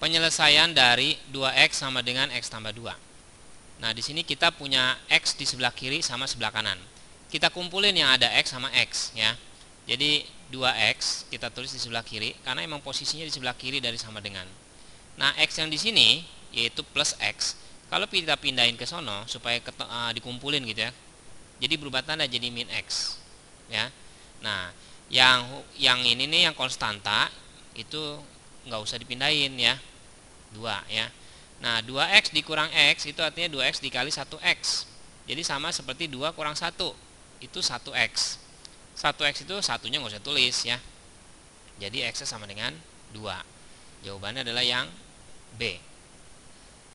penyelesaian dari 2x sama dengan x tambah 2. Nah, di sini kita punya x di sebelah kiri sama sebelah kanan. Kita kumpulin yang ada x sama x ya. Jadi 2x kita tulis di sebelah kiri karena emang posisinya di sebelah kiri dari sama dengan. Nah, x yang di sini yaitu plus x. Kalau kita pindahin ke sono supaya dikumpulin gitu ya. Jadi berubah tanda jadi min x ya. Nah, yang ini nih yang konstanta itu nggak usah dipindahin ya. 2 ya. Nah, 2x dikurang x itu artinya 2x dikali 1x. Jadi sama seperti 2 kurang 1. Itu 1x. 1x itu satunya nggak usah tulis ya. Jadi x sama dengan 2. Jawabannya adalah yang B.